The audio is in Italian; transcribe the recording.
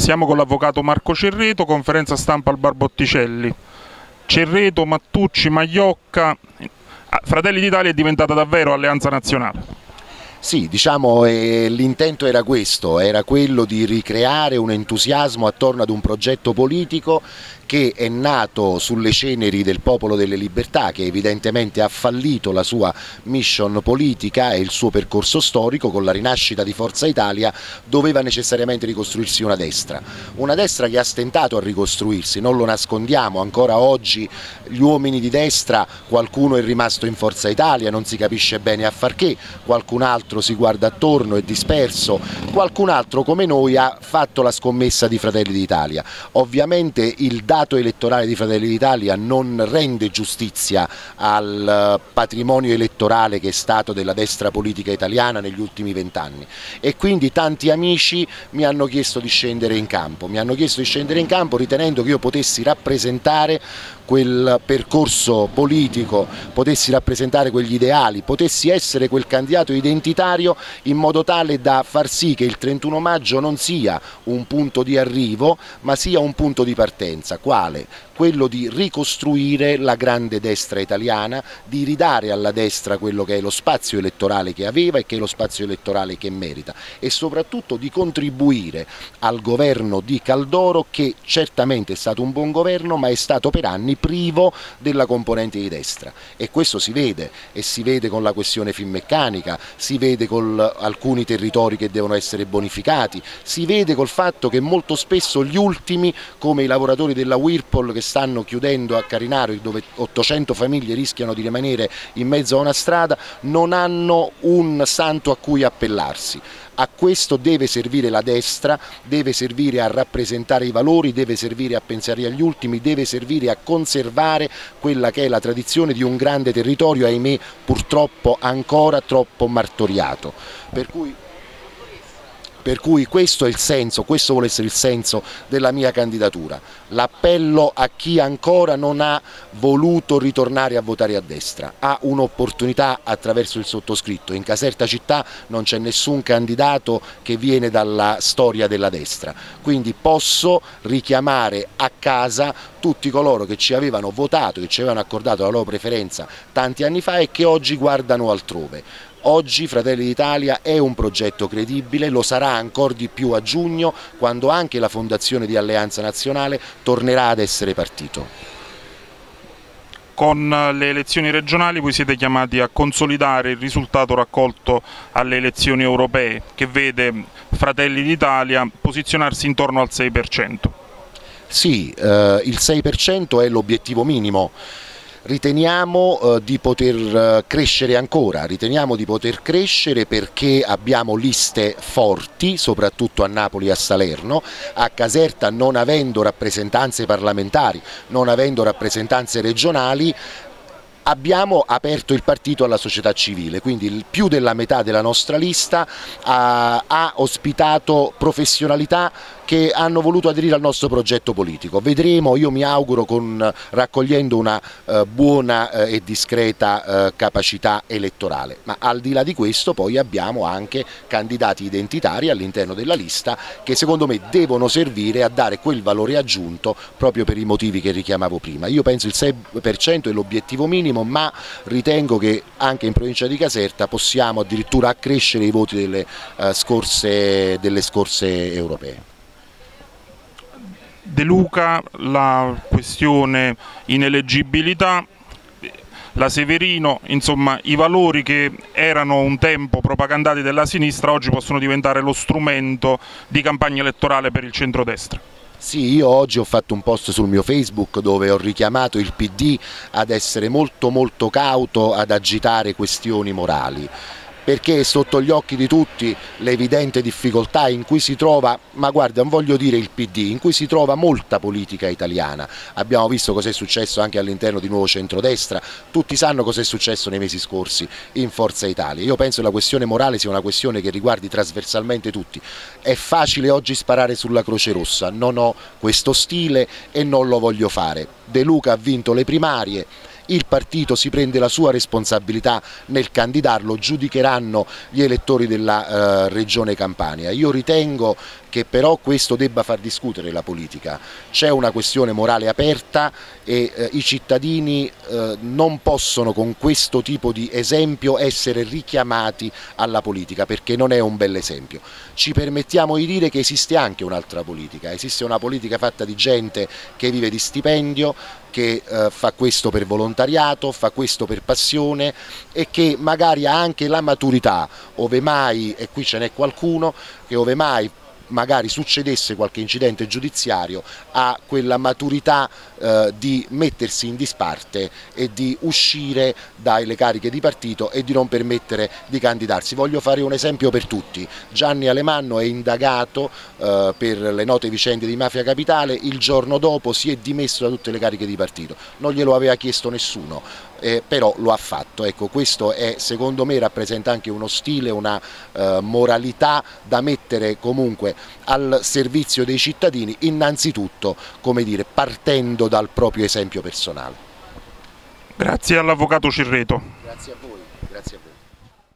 Siamo con l'avvocato Marco Cerreto, conferenza stampa al Bar Botticelli. Cerreto, Mattucci, Magliocca, Fratelli d'Italia è diventata davvero alleanza nazionale. Sì, diciamo l'intento era questo, era quello di ricreare un entusiasmo attorno ad un progetto politico che è nato sulle ceneri del Popolo delle Libertà, che evidentemente ha fallito la sua mission politica e il suo percorso storico. Con la rinascita di Forza Italia doveva necessariamente ricostruirsi una destra che ha stentato a ricostruirsi, non lo nascondiamo, ancora oggi gli uomini di destra, qualcuno è rimasto in Forza Italia, non si capisce bene a far che, qualcun altro si guarda attorno, è disperso, qualcun altro come noi ha fatto la scommessa di Fratelli d'Italia. Ovviamente il dato elettorale di Fratelli d'Italia non rende giustizia al patrimonio elettorale che è stato della destra politica italiana negli ultimi 20 anni e quindi tanti amici mi hanno chiesto di scendere in campo, ritenendo che io potessi rappresentare quel percorso politico, potessi rappresentare quegli ideali, potessi essere quel candidato identitario in modo tale da far sì che il 31 maggio non sia un punto di arrivo ma sia un punto di partenza. Quale? Quello di ricostruire la grande destra italiana, di ridare alla destra quello che è lo spazio elettorale che aveva e che è lo spazio elettorale che merita e soprattutto di contribuire al governo di Caldoro, che certamente è stato un buon governo ma è stato per anni privo della componente di destra e questo si vede, e si vede con la questione Finmeccanica, si vede con alcuni territori che devono essere bonificati, si vede col fatto che molto spesso gli ultimi, come i lavoratori della Whirlpool che stanno chiudendo a Carinaro, dove 800 famiglie rischiano di rimanere in mezzo a una strada, non hanno un santo a cui appellarsi. A questo deve servire la destra, deve servire a rappresentare i valori, deve servire a pensare agli ultimi, deve servire a conservare quella che è la tradizione di un grande territorio, ahimè purtroppo ancora troppo martoriato. Per cui questo è il senso, questo vuole essere il senso della mia candidatura. L'appello a chi ancora non ha voluto ritornare a votare a destra. Ha un'opportunità attraverso il sottoscritto. In Caserta città non c'è nessun candidato che viene dalla storia della destra. Quindi posso richiamare a casa tutti coloro che ci avevano votato, che ci avevano accordato la loro preferenza tanti anni fa e che oggi guardano altrove. Oggi Fratelli d'Italia è un progetto credibile, lo sarà ancora di più a giugno, quando anche la fondazione di Alleanza Nazionale tornerà ad essere partito. Con le elezioni regionali voi siete chiamati a consolidare il risultato raccolto alle elezioni europee, che vede Fratelli d'Italia posizionarsi intorno al 6%. Sì, il 6% è l'obiettivo minimo. Riteniamo di poter crescere ancora, perché abbiamo liste forti, soprattutto a Napoli e a Salerno. A Caserta, non avendo rappresentanze parlamentari, non avendo rappresentanze regionali, abbiamo aperto il partito alla società civile, quindi più della metà della nostra lista ha ospitato professionalità che hanno voluto aderire al nostro progetto politico. Vedremo, io mi auguro, raccogliendo una buona e discreta capacità elettorale, ma al di là di questo poi abbiamo anche candidati identitari all'interno della lista che secondo me devono servire a dare quel valore aggiunto proprio per i motivi che richiamavo prima. Io penso il 6% è l'obiettivo minimo, ma ritengo che anche in provincia di Caserta possiamo addirittura accrescere i voti delle scorse europee. De Luca, la questione ineleggibilità, la Severino, insomma i valori che erano un tempo propagandati della sinistra oggi possono diventare lo strumento di campagna elettorale per il centrodestra. Sì, io oggi ho fatto un post sul mio Facebook dove ho richiamato il PD ad essere molto cauto ad agitare questioni morali, perché è sotto gli occhi di tutti l'evidente difficoltà in cui si trova, ma guarda, non voglio dire il PD, in cui si trova molta politica italiana. Abbiamo visto cos'è successo anche all'interno di Nuovo Centrodestra, tutti sanno cos'è successo nei mesi scorsi in Forza Italia. Io penso che la questione morale sia una questione che riguardi trasversalmente tutti. È facile oggi sparare sulla Croce Rossa, non ho questo stile e non lo voglio fare. De Luca ha vinto le primarie. il partito si prende la sua responsabilità nel candidarlo, giudicheranno gli elettori della Regione Campania. Io ritengo che però questo debba far discutere la politica. C'è una questione morale aperta e i cittadini non possono con questo tipo di esempio essere richiamati alla politica, perché non è un bel esempio. Ci permettiamo di dire che esiste anche un'altra politica, esiste una politica fatta di gente che vive di stipendio, che fa questo per volontariato, fa questo per passione e che magari ha anche la maturità, ove mai, e qui ce n'è qualcuno, che ove mai magari succedesse qualche incidente giudiziario ha quella maturità di mettersi in disparte e di uscire dalle cariche di partito e di non permettere di candidarsi. Voglio fare un esempio per tutti: Gianni Alemanno è indagato per le note vicende di Mafia Capitale, il giorno dopo si è dimesso da tutte le cariche di partito, non glielo aveva chiesto nessuno. Però lo ha fatto. Ecco, questo è, secondo me, rappresenta anche uno stile, una moralità da mettere comunque al servizio dei cittadini, innanzitutto, come dire, partendo dal proprio esempio personale. Grazie all'avvocato Cirreto. Grazie a voi.